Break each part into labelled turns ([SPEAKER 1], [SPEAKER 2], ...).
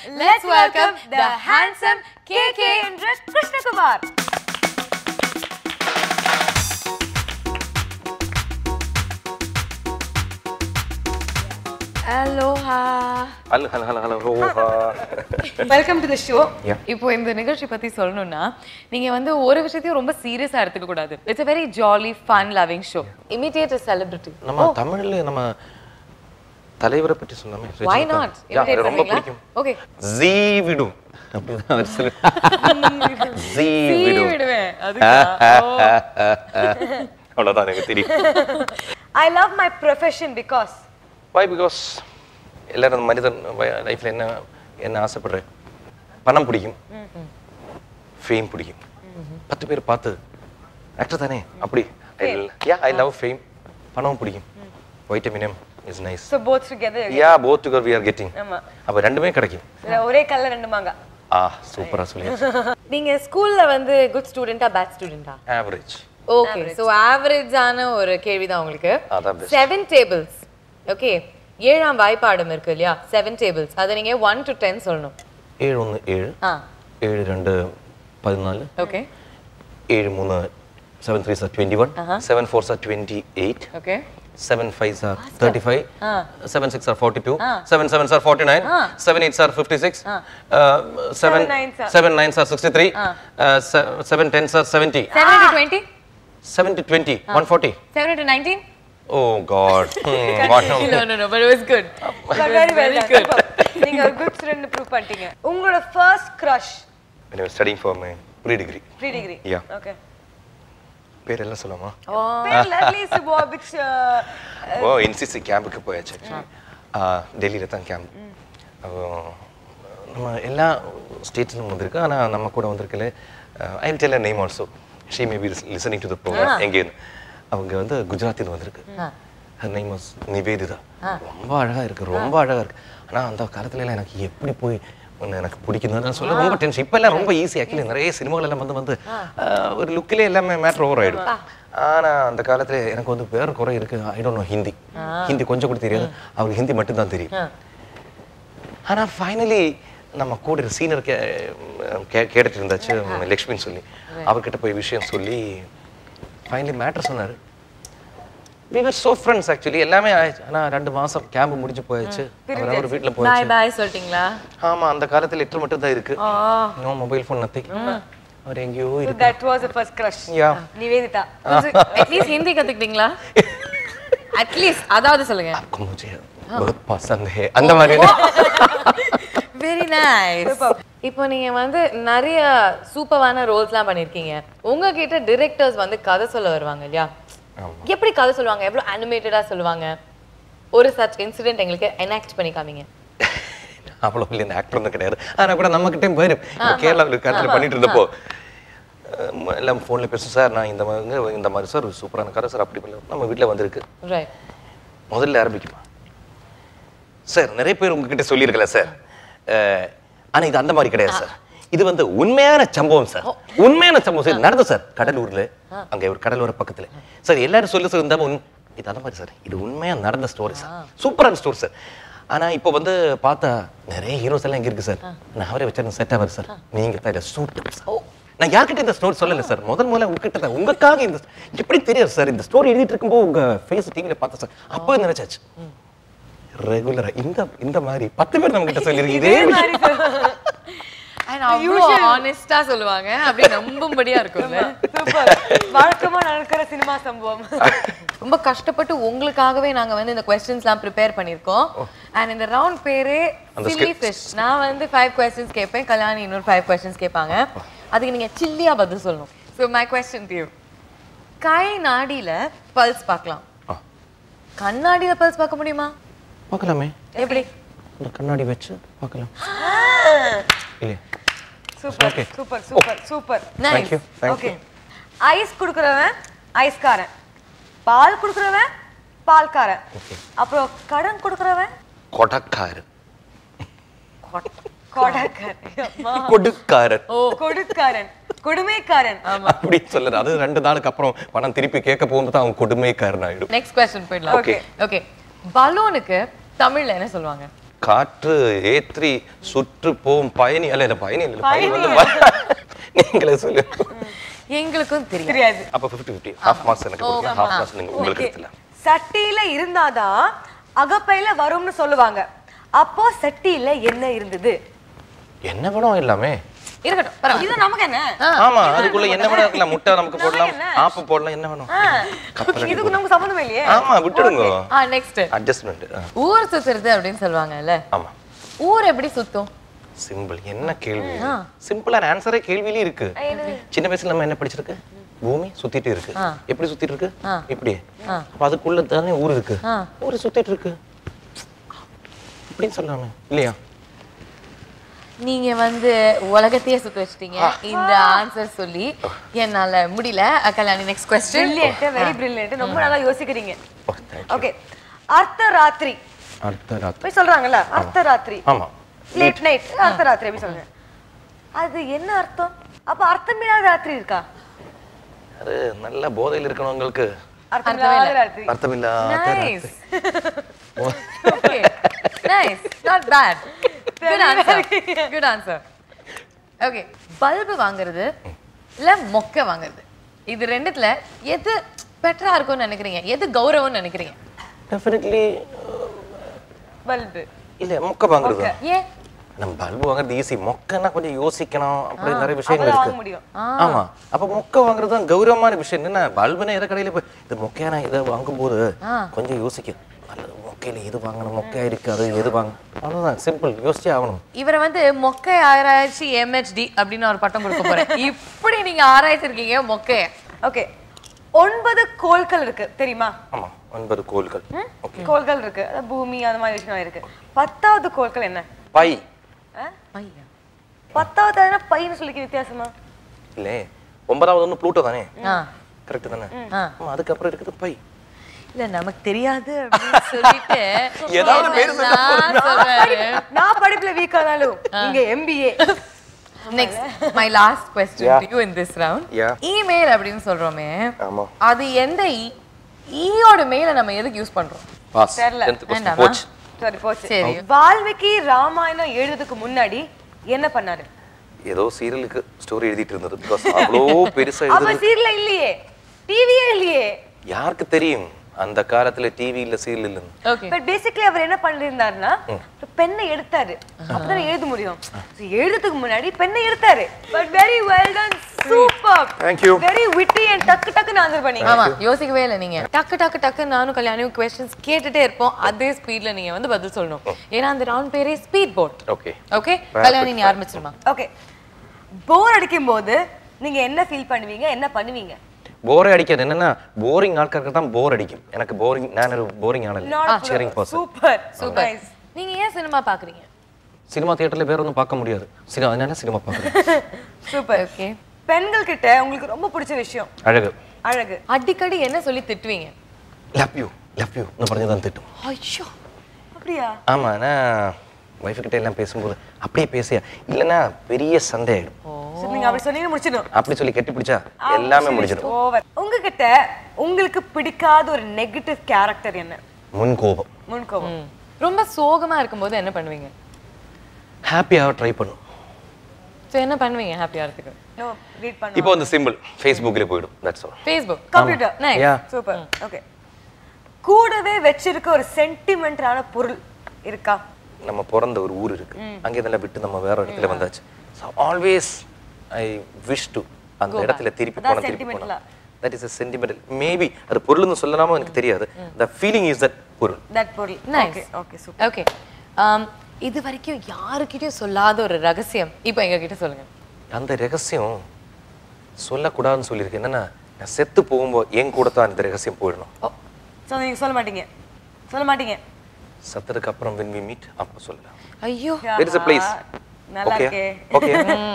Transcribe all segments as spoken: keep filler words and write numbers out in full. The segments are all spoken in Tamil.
[SPEAKER 1] Let's welcome the handsome K K Krishna Kumar. Aloha.
[SPEAKER 2] Hello, hello, hello, hello. Aloha.
[SPEAKER 1] Welcome to the show.
[SPEAKER 3] இப்போ இந்த நிகழ்ச்சி பத்தி சொல்லணும்னா நீங்க வந்து ஒரு விஷயத்தையும் ரொம்ப சீரியஸா எடுத்துக்க கூடாது. It's a very jolly, fun loving show. Imitate a celebrity.
[SPEAKER 2] நம்ம தமிழ்ல நம்ம தலைவரை பத்தி சொன்னோமே.
[SPEAKER 3] Why not?
[SPEAKER 2] Imitate ரொம்ப பிடிக்கும்.
[SPEAKER 3] Okay.
[SPEAKER 2] ஜீ விடு. அப்படிதான் அவர் சொல்லுவார். ஜீ விடு.
[SPEAKER 3] ஜீ விடுவேன். அதுதான்.
[SPEAKER 2] அவ்வளவுதான் எனக்கு தெரியும்.
[SPEAKER 1] I love my profession because
[SPEAKER 2] Why? Because எல்லாரும் மனிதன் லைஃப்ல என்ன என்ன ஆசைப்படுறேன் பணம் பிடிக்கும், ஃபேம் பிடிக்கும், பத்து பேர் பார்த்து ஆக்டர் தானே அப்படி யா ஐ லவ் ஃபேம், பணம் பிடிக்கும், vitamin M is nice.
[SPEAKER 1] so both together.
[SPEAKER 2] Yeah, both together we are getting.
[SPEAKER 1] ஆமா.
[SPEAKER 2] அப்ப ரெண்டுமே கிடைக்கும்.
[SPEAKER 1] ஒரே கல்ல ரெண்டு மாங்கா.
[SPEAKER 2] ஆ சூப்பரா சொல்லியாச்சு.
[SPEAKER 3] நீங்க ஸ்கூல்ல வந்து குட் ஸ்டூடெண்டா பேட் ஸ்டூடெண்டா?
[SPEAKER 2] ஆவரேஜ்.
[SPEAKER 3] ஓகே சோ ஆவரேஜ் ஆன ஒரு கேள்வி தான் உங்களுக்கு.
[SPEAKER 2] அதான் பெஸ்ட்.
[SPEAKER 3] Seven tables. ஓகே ஏழாம் வாய்ப்பாடம் இருக்கு இல்லையா? Seven tables. அதை நீங்க ஒன் டு டென் சொல்லணும்.
[SPEAKER 2] ஏழு ஒன்று ஏழு,
[SPEAKER 3] ஆ
[SPEAKER 2] ஏழு ரெண்டு பதினாலு,
[SPEAKER 3] ஓகே
[SPEAKER 2] ஏழு மூணு seven three are twenty one, seven four are twenty eight,
[SPEAKER 3] okay
[SPEAKER 2] seven five are thirty-five, seven six are forty-two, seven sevens are forty-nine, seven eights are fifty-six, uh, seven seven nines are sixty-three, uh, seven tens are seventy.
[SPEAKER 3] seven to twenty?
[SPEAKER 2] seven to twenty, one forty.
[SPEAKER 3] seven to nineteen?
[SPEAKER 2] Oh God. Hmm, what no.
[SPEAKER 3] No, no, no, but it was good.
[SPEAKER 1] But very well done. நீங்க ஒரு good student ப்ரூவ் பண்ணிட்டீங்க. உங்களோட first crush
[SPEAKER 2] when I was studying for my pre-degree.
[SPEAKER 1] pre-degree.
[SPEAKER 2] Yeah.
[SPEAKER 1] Okay.
[SPEAKER 2] பேர் எல்லாம் சொல்லலாமா?
[SPEAKER 1] பேர் லவ்லிஸ் பாய் which
[SPEAKER 2] ஓ என்சிசி கேம்புக்கு போயாச்சு. டெல்லியில தான் கேம்ப். நம்ம எல்லா ஸ்டேட்ஸ்லும் வந்திருக்கு. ஆனால் நம்ம கூட வந்திருக்கல I will tell name also. She may be listening to the programme. எங்கேன்னு அவங்க வந்து குஜராத்தில் வந்திருக்கு. Her name was Nivedita. ரொம்ப அழகா இருக்கு, ரொம்ப அழகா இருக்கு. ஆனால் அந்த காலத்துல எல்லாம் எனக்கு எப்படி போய் எனக்கு பிடிக்குதுன்னு சொல்ல ரொம்ப டென்ஷன். இப்போ எல்லாம் ரொம்ப ஈஸி. ஆக்சுவலி நிறைய சினிமாவில் எல்லாம் வந்து வந்து ஒரு லுக்கிலே எல்லாமே மேட்ரு ஓவர் ஆயிடும். ஆனால் அந்த காலத்துல எனக்கு வந்து வேற குறை இருக்கு. I don't know Hindi. Hindi கொஞ்சம் கூட தெரியாது. அவருக்கு ஹிந்தி மட்டும்தான் தெரியும். ஆனால் ஃபைனலி நம்ம கூட சீனியர் கே கேட்டுட்டு இருந்தாச்சு லக்ஷ்மின்னு சொல்லி. அவர்கிட்ட போய் விஷயம் சொல்லி ஃபைனலி மேட்ரு சொன்னார். we were so friends actually. எல்லாமே ஆனா ரெண்டு மாசம் கேம்ப் முடிஞ்சு போயாச்சு. அவர் அவர் வீட்ல போயாச்சு.
[SPEAKER 3] பை பை சொல்லிட்டீங்களா?
[SPEAKER 2] ஆமா அந்த காலத்துல லெட்டர் மட்டும் தான் இருக்கு. No mobile phone nothing. அவர் எங்கேயோ இருக்கு.
[SPEAKER 1] that was the first crush.
[SPEAKER 2] Yeah.
[SPEAKER 1] Nivedita.
[SPEAKER 3] at least Hindi கத்துக்கிட்டீங்களா? at least அதாவது சொல்லுங்க.
[SPEAKER 2] आपको मुझे बहुत पसंद है அந்த மாதிரி.
[SPEAKER 3] Very nice. இப்போ நீங்க வந்து நிறைய சூப்பரான ரோல்ஸ்லாம் பண்ணிருக்கீங்க. உங்ககிட்ட டைரக்டர்ஸ் வந்து கதை சொல்ல வருவாங்க இல்லையா? எப்படி கதை சொல்லுவாங்க? எவ்வளவு அனிமேட்டடா சொல்லுவாங்க? ஒரு சச் இன்சிடென்ட் எங்களுக்கு எனாக்ட் பண்ணி காமிங்க.
[SPEAKER 2] அவ்வளோ இல்லை இந்த ஆக்டர் ஒன்றும் கிடையாது. ஆனால் கூட நம்ம கிட்டே போயிரு கேரளாவில் கருத்தில் பண்ணிட்டு இருந்தப்போ எல்லாம் ஃபோனில் பேசும் சார் நான் இந்த மாதிரி இந்த மாதிரி சார் சூப்பரான கதை சார் அப்படி பண்ணல நம்ம வீட்டில் வந்திருக்கு. முதல்ல ஆரம்பிக்குமா சார் நிறைய பேர் உங்ககிட்ட சொல்லியிருக்கல சார். ஆனால் இது அந்த மாதிரி கிடையாது சார். இது வந்து உண்மையான சம்பவம் சார். உண்மையான சம்பவம் சார் நடந்தது சார் கடலூர்ல. அங்க ஒரு கடலோர பக்கத்துல சார் எல்லாரும் சொல்லி சார் இந்த இது அந்த மாதிரி சார். இது உண்மையா நடந்த ஸ்டோரி சார். சூப்பரான ஸ்டோரி சார். ஆனா இப்போ வந்து பார்த்தா நிறைய ஹீரோஸ் எல்லாம் இங்க இருக்கு சார். நான் அவரே வச்சிருந்த செட் ஆவார் சார். நீங்க தான் சூப்பர் சார். நான் யார்கிட்ட இந்த ஸ்டோரி சொல்லல சார். முதல் முதல்ல உங்ககிட்ட தான் உங்களுக்காக இந்த எப்படி தெரியாது சார். இந்த ஸ்டோரி எழுதிட்டு இருக்கும்போது உங்க ஃபேஸ் டிவில பார்த்தேன் சார். அப்போ நினைச்சாச்சு ரெகுலரா இந்த இந்த மாதிரி பத்து பேர் நம்ம கிட்ட சொல்லிருக்கீங்க.
[SPEAKER 3] அவ்வளோ ஆனஸ்டா சொல்லுவாங்க. அப்படியே நம்பும்படியா இருக்கும்ல.
[SPEAKER 1] சூப்பர். வழக்கமா நடக்கிற சினிமா சம்பவம்.
[SPEAKER 3] ரொம்ப கஷ்டப்பட்டு உங்களுக்காகவே நாங்க வந்து இந்த क्वेश्चंसலாம் ப்ரிப்பேர் பண்ணிருக்கோம். and இந்த ரவுண்ட் பேரே சில்லி ஃபிஷ். நான் வந்து five questions கேட்பேன். கல்யாணி இன்னொரு five questions கேட்பாங்க. அதுக்கு நீங்க சில்லியா பதில் சொல்லணும். so my question to you. கை நாடியில பல்ஸ் பார்க்கலாம். கண்ணாடியில பல்ஸ் பார்க்க முடியுமா?
[SPEAKER 2] பார்க்கலாமே.
[SPEAKER 3] எப்படி?
[SPEAKER 2] இந்த கண்ணாடி வச்சு பார்க்கலாம். இல்ல
[SPEAKER 1] super super super super.
[SPEAKER 2] Thank you.
[SPEAKER 1] Okay. Ice குடுக்குறவன் ஐஸ்காரன். பால் குடுக்குறவன் பால்காரன். அப்புறம் கடன் குடுக்குறவன்
[SPEAKER 2] கொடக்காரன்.
[SPEAKER 1] கொடக்காரன்.
[SPEAKER 2] கொடுக்காரன்.
[SPEAKER 1] ஓ கொடுக்காரன். கொடுமைக்காரன்.
[SPEAKER 3] ஆமா.
[SPEAKER 2] அப்படி சொல்லற. அது ரெண்டு நாளுக்கு அப்புறம் பணம் திருப்பி கேட்க போகும்போது அவன் கொடுமைக்காரன் ஆயிடும்.
[SPEAKER 3] நெக்ஸ்ட் क्वेश्चन போயிடலாம்.
[SPEAKER 1] Okay
[SPEAKER 3] okay. பலூனுக்கு தமிழ்ல என்ன சொல்லுவாங்க?
[SPEAKER 2] காற்று ஏற்றி சுற்று போகும் பயணி அல்ல இல்ல பயணி இல்ல பயணி வந்து நீங்களே சொல்லு.
[SPEAKER 3] எங்களுக்கும் தெரியும்.
[SPEAKER 1] தெரியாது.
[SPEAKER 2] அப்ப fifty fifty half marks எனக்கு கொடுங்க, half marks நீங்க உங்களுக்கு எடுத்துல.
[SPEAKER 1] சட்டியில இருந்தாதான் அகப்பையில வரும்னு சொல்லுவாங்க. அப்போ சட்டியில என்ன இருந்தது?
[SPEAKER 2] என்ன வேணும் எல்லாமே
[SPEAKER 3] இருக்கட்டும் பரவாயில்லை.
[SPEAKER 1] இது நமக்கு என்ன?
[SPEAKER 2] ஆமா அதுக்குள்ள என்ன வேணும் இருக்கலாம். முட்டை நமக்கு போடலாம், ஆப்பு போடலாம், என்ன வேணும்.
[SPEAKER 1] இதுக்கு நமக்கு சம்பந்தமே இல்லையே.
[SPEAKER 2] ஆமா விட்டுடுங்க.
[SPEAKER 3] ஆ நெக்ஸ்ட்
[SPEAKER 2] அட்ஜஸ்ட்மென்ட்.
[SPEAKER 3] ஊர் சுத்துறது அப்படின்னு சொல்லுவாங்கல்ல.
[SPEAKER 2] ஆமா.
[SPEAKER 3] ஊர் எப்படி சுத்தும்?
[SPEAKER 2] சிம்பிள். என்ன கேள்வி? சிம்பிளான ஆன்சரே கேள்வியிலே இருக்கு. சின்ன வயசுல நம்ம என்ன படிச்சிருக்கு? பூமி சுத்திட்டு இருக்கு. எப்படி சுத்திட்டு இருக்கு? இப்படி. அப்ப அதுக்குள்ள தானே ஊர் இருக்கு. ஊர் சுத்திட்டு இருக்கு. இப்படி சொல்லலாமே இல்லையா?
[SPEAKER 3] நீங்க வந்து உலகத்தையே சுத்த வச்சிட்டீங்க இந்த ஆன்சர் சொல்லி. என்னால முடியல. Kalyani next question.
[SPEAKER 1] Brilliant, very brilliant. ரொம்ப நல்லா யோசிக்கிறீங்க. ஓகே. அர்த்தராத்திரி.
[SPEAKER 2] அர்த்தராத்திரி.
[SPEAKER 1] போய் சொல்றாங்கல அர்த்தராத்திரி.
[SPEAKER 2] ஆமா.
[SPEAKER 1] லேட் நைட் அர்த்தராத்திரி அப்படி சொல்லுங்க. அது என்ன அர்த்தம்? அப்ப அர்த்தமில்லாத ராத்திரி இருக்கா?
[SPEAKER 2] அது நல்ல போதையில இருக்கறவங்களுக்கு
[SPEAKER 1] அர்த்தமில்லாத ராத்திரி.
[SPEAKER 2] அர்த்தமில்லாத ராத்திரி.
[SPEAKER 3] Okay. Nice. Not bad. Good answer. Good answer. Okay. Bulb வாங்குறது இல்ல மொக்கை வாங்குறது, இது ரெண்டுத்துல எது பெட்டரா இருக்கும்னு நினைக்கிறீங்க? எது கௌரவம்னு நினைக்கிறீங்க?
[SPEAKER 2] Definitely
[SPEAKER 1] bulb.
[SPEAKER 2] இல்ல மொக்க வாங்குறது.
[SPEAKER 3] ஏன்?
[SPEAKER 2] நம்ம பல்பு வாங்குறது ஈஸி. மொக்கன்னா கொஞ்சம் யோசிக்கணும். அப்படி நிறைய விஷயங்கள் இருக்கு. ஆமா. அப்ப மொக்க வாங்குறது தான் கௌரவமான விஷயம். என்ன பல்புனா எதை கடையில போய் இது மொக்கையான இதை வாங்கும்போது கொஞ்சம் யோசிக்கும். நல்லது மொக்கையில எது வாங்கணும், மொக்கையா இருக்காது எது வாங்க, அவ்வளவுதான். சிம்பிள். யோசிச்சே ஆகணும்.
[SPEAKER 3] இவரை வந்து மொக்கை ஆராய்ச்சி எம்ஹெச்டி அப்படின்னு ஒரு பட்டம் கொடுக்க போறேன். இப்படி நீங்க ஆராய்ச்சிருக்கீங்க மொக்கைய.
[SPEAKER 1] ஓகே. ஒன்பது கோள்கள் இருக்கு தெரியுமா?
[SPEAKER 2] ஆமா ஒன்பது கோள்கள். ஓகே.
[SPEAKER 1] கோள்கள் இருக்கு. பூமி அந்த மாதிரி விஷயம் இருக்கு. பத்தாவது கோள்கள் என்ன?
[SPEAKER 2] பை.
[SPEAKER 3] ஐயா.
[SPEAKER 1] பத்தாவது என்ன பைன்னு சொல்லிக்க வித்தியாசமா?
[SPEAKER 2] இல்ல ஒன்பதாவது ஒண்ணு ப்ளூட்டோ தானே? கரெக்ட் தானே? ஆமா அதுக்கு அப்புறம் இருக்குது பை.
[SPEAKER 3] இல்ல நமக்கு தெரியாது அப்படின்னு சொல்லிட்டு
[SPEAKER 2] ஏதாவது பேர்
[SPEAKER 3] சொல்றாரு.
[SPEAKER 1] நான் படிப்புல வீக் ஆனாலும் இங்க MBA.
[SPEAKER 3] Next my last question to you in this round. Email அப்படின்னு சொல்றோமே,
[SPEAKER 2] ஆமா
[SPEAKER 3] அது எந்த ஈயோட மெயிலை நம்ம எதுக்கு யூஸ் பண்றோம்?
[SPEAKER 2] பாஸ்.
[SPEAKER 1] தெரியல.
[SPEAKER 2] tenth question போச்சு.
[SPEAKER 1] சரி போச்சு.
[SPEAKER 3] சரி.
[SPEAKER 1] வால்மீகி ராமாயணம் எழுதுறதுக்கு முன்னாடி என்ன பண்ணாரு?
[SPEAKER 2] ஏதோ சீரியலுக்கு ஸ்டோரி எழுதிட்டு இருந்தது. பிகாஸ் அவ்வளோ பெருசா
[SPEAKER 1] அப்ப
[SPEAKER 2] எழுதுறது
[SPEAKER 1] சீரியல் இல்லையே, டிவியே இல்லையே.
[SPEAKER 2] யாருக்கு தெரியும் அந்த காலத்துல டிவி இல்ல சீரியல் இல்ல.
[SPEAKER 3] ஓகே.
[SPEAKER 1] பட் பேசிக்கலி அவர் என்ன பண்ணிருந்தாருன்னா பென்னை எடுத்தாரு. அப்பதான் எழுத முடியும். எழுதுறதுக்கு முன்னாடி பென்னை எடுத்தாரு. But very well done. Super.
[SPEAKER 2] Thank you.
[SPEAKER 1] Very witty and டக்கு டக்குன்னு ஆன்சர் பண்ணீங்க.
[SPEAKER 3] ஆமா யோசிக்கவே இல்ல நீங்க. டக்கு டக்கு டக்கு நானும் கல்யாணியும் क्वेश्चंस கேட்டுட்டே இருப்போம். அதே ஸ்பீட்ல நீங்க வந்து பதில் சொல்லணும். ஏன்னா அந்த ரவுண்ட் பேரே speed boat.
[SPEAKER 2] Okay.
[SPEAKER 3] Okay. Kalyani நீ ஆரம்பிச்சிருமா?
[SPEAKER 1] ஓகே. போர் அடிக்கும்போது நீங்க என்ன ஃபீல் பண்ணுவீங்க, என்ன பண்ணுவீங்க?
[SPEAKER 2] போரே அடிக்காது. என்னன்னா போரிங் ஆட்களுக்கு தான் போர் அடிக்கும். எனக்கு போரிங், நான் ஒரு போரிங் ஆளு இல்ல. Sharing person.
[SPEAKER 1] சூப்பர்.
[SPEAKER 3] சூப்பர். நீங்க ஏன் சினிமா பாக்குறீங்க?
[SPEAKER 2] சினிமா தியேட்டர்ல வேற ஒண்ணும் பார்க்க முடியாது. சினிமா அதனால சினிமா பார்க்கறேன்.
[SPEAKER 1] சூப்பர்.
[SPEAKER 3] ஓகே.
[SPEAKER 1] பெண்கள் கிட்ட உங்களுக்கு ரொம்ப பிடிச்ச விஷயம்?
[SPEAKER 2] அழகு.
[SPEAKER 1] அழகு.
[SPEAKER 3] அடிக்கடி என்ன சொல்லி திட்டுவீங்க?
[SPEAKER 2] லவ் யூ லவ் யூ ன்னு പറഞ്ഞ് தான் திட்டும்.
[SPEAKER 3] ஐயோ.
[SPEAKER 1] அப்படியா?
[SPEAKER 2] ஆமா நான் வைஃப் கிட்ட எல்லாம் பேசும்போது அப்படியே பேசியா இல்லனா பெரிய சண்டை ஆயிடும்.
[SPEAKER 1] சரி நீங்க அப்படி சொன்னீங்க முடிச்சிடும்.
[SPEAKER 2] அப்படி சொல்லி கட்டி பிடிச்சா எல்லாமே முடிஞ்சிடும்.
[SPEAKER 1] ஓவர். உங்ககிட்ட உங்களுக்கு பிடிக்காத ஒரு நெகட்டிவ் கேரக்டர் என்ன?
[SPEAKER 2] முன்கோபம்.
[SPEAKER 1] முன்கோபம்.
[SPEAKER 3] ரொம்ப சோகமா இருக்கும்போது என்ன பண்ணுவீங்க?
[SPEAKER 2] ஹாப்பியா ட்ரை பண்ணு.
[SPEAKER 3] சோ என்ன பண்ணுவீங்க ஹாப்பியா இருக்கிறதுக்கு?
[SPEAKER 1] நோ ரீட் பண்ணு.
[SPEAKER 2] இப்போ அந்த சிம்பிள் Facebookல போய்டும். That's all.
[SPEAKER 3] Facebook,
[SPEAKER 1] computer.
[SPEAKER 3] Nice.
[SPEAKER 1] Super. Okay. கூடவே வெச்சிருக்க ஒரு சென்டிமென்ட்டான பொருள் இருக்கா?
[SPEAKER 2] நம்ம பிறந்த ஒரு ஊர் இருக்கு. அங்கே இதெல்லாம் விட்டு நம்ம வேற இடத்துல வந்தாச்சு. So always I wish to அந்த இடத்துல திருப்பி போன திருப்பி போன. That is a sentimental. Maybe அது பொருள்னு சொல்லலாமா எனக்கு தெரியாது. The feeling is that பொருள்.
[SPEAKER 1] That பொருள்.
[SPEAKER 3] Nice.
[SPEAKER 1] Okay super.
[SPEAKER 3] Okay. um இது வரைக்கும் யாருக்கிட்டயும் சொல்லாத ஒரு ரகசியம் இப்போ எங்க கிட்ட சொல்லுங்க.
[SPEAKER 2] அந்த ரகசியம் சொல்லக்கூடாதுன்னு சொல்லியிருக்கேன். என்னன்னா நான் செத்து போகும்போது என் கூட தான் இந்த ரகசியம் போயிடணும்.
[SPEAKER 1] சோ நீங்க சொல்ல மாட்டீங்க. சொல்ல மாட்டீங்க.
[SPEAKER 2] சத்தருக்கு அப்புறம் when we meet அப்ப சொல்லலாம்.
[SPEAKER 3] ஐயோ.
[SPEAKER 2] There is a place.
[SPEAKER 1] நல்லா இருக்கே.
[SPEAKER 2] ஓகே.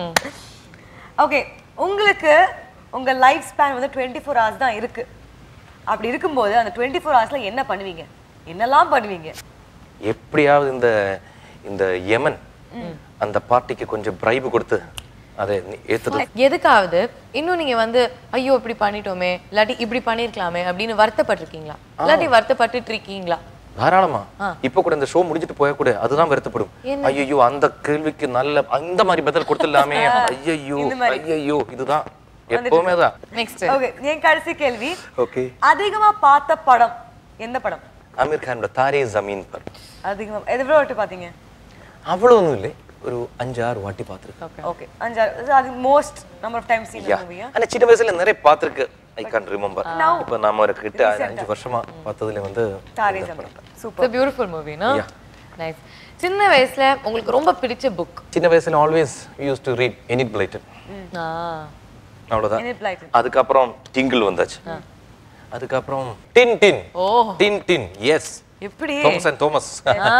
[SPEAKER 1] ஓகே. உங்களுக்கு உங்க லைஃப் ஸ்பேன் வந்து twenty-four hours தான் இருக்கு. அப்படி இருக்கும்போது அந்த twenty-four hoursல என்ன பண்ணுவீங்க? என்னெல்லாம் பண்ணுவீங்க?
[SPEAKER 2] எப்படியாவது இந்த இந்த யமன் அந்த பார்ட்டிக்கு கொஞ்சம் பிரைப் கொடுத்து அதை ஏத்துது.
[SPEAKER 3] எதுக்காவது இன்னும் நீங்க வந்து ஐயோ இப்படி பண்ணிட்டோமே இல்லாட்டி இப்படி பண்ணிருக்கலாமே அப்படின்னு வருத்தப்பட்டிருக்கீங்களா? இல்லாட்டி வருத்தப்பட்டுட்டு இருக்கீங்களா?
[SPEAKER 2] தாராளமா இப்ப கூட இந்த ஷோ முடிஞ்சிட்டு போய கூட அதுதான் வருத்தப்படும். ஐயோ அந்த கேள்விக்கு நல்ல அந்த மாதிரி பதில் கொடுத்துடலாமே. ஐயோ ஐயோ இதுதான் எப்பவுமே தான்.
[SPEAKER 3] நெக்ஸ்ட்
[SPEAKER 1] ஓகே என் கடைசி கேள்வி.
[SPEAKER 2] ஓகே
[SPEAKER 1] அதிகமா பார்த்த படம் எந்த படம்?
[SPEAKER 2] அமீர் கானோட தாரே ஜமீன் பர்.
[SPEAKER 1] அதிகமா எவ்வளவு வாட்டி பாத்தீங்க?
[SPEAKER 2] அவ்வளவு ஒண்ணும் இல்லை, ஒரு அஞ்சு ஆறு வாட்டி பார்த்திருக்கேன்.
[SPEAKER 1] ஓகே அஞ்சு ஆறு. அது most number of times seen மூவியா?
[SPEAKER 2] ஆனா சின்ன வயசுல நிறைய பார்த்திருக்கு. I can't remember. இப்போ நாம ஒரு கிட்ட அஞ்சு வருஷமா பார்த்ததுல வந்து
[SPEAKER 1] Taare Zameen. Super.
[SPEAKER 3] It's a beautiful movie, no? Yeah. Nice. சின்ன வயசுல உங்களுக்கு ரொம்ப பிடிச்ச புக்?
[SPEAKER 2] சின்ன வயசுல always used to read Enid Blyton.
[SPEAKER 3] ஆ
[SPEAKER 2] அவ்வளவுதான்.
[SPEAKER 1] Enid Blyton.
[SPEAKER 2] அதுக்கப்புறம் டிங்கிள் வந்தாச்சு. அதுக்கப்புறம் டின் டின்.
[SPEAKER 3] ஓ
[SPEAKER 2] டின் டின். எஸ்.
[SPEAKER 1] எப்படி?
[SPEAKER 2] Thomas and Thomas.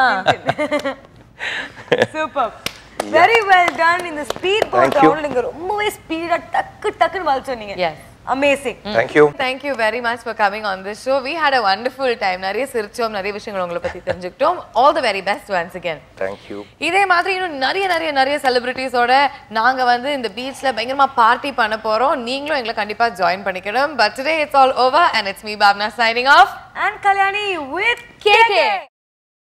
[SPEAKER 1] Super. Very well done. இந்த ஸ்பீட் போட் ரவுண்ட் நீங்க ரொம்பவே ஸ்பீடா டக்கு டக்குன்னு வால் சொன்னீங்க.
[SPEAKER 3] Yes.
[SPEAKER 1] Amazing.
[SPEAKER 2] Thank you.
[SPEAKER 3] Thank you very much for coming on this show. We had a wonderful time. நிறைய சிரிச்சோம், நிறைய விஷயங்கள் உங்களை பத்தி தெரிஞ்சுக்கிட்டோம். All the very best once again.
[SPEAKER 2] Thank you.
[SPEAKER 3] இதே மாதிரி இன்னும் நிறைய நிறைய நிறைய செலிபிரிட்டிஸோட நாங்க வந்து இந்த பீச்ல பயங்கரமா பார்ட்டி பண்ண போறோம். நீங்களும் எங்களை கண்டிப்பா ஜாயின் பண்ணிக்கணும். But today it's all over and it's me Bhavna signing off
[SPEAKER 1] And Kalyani with
[SPEAKER 3] K K.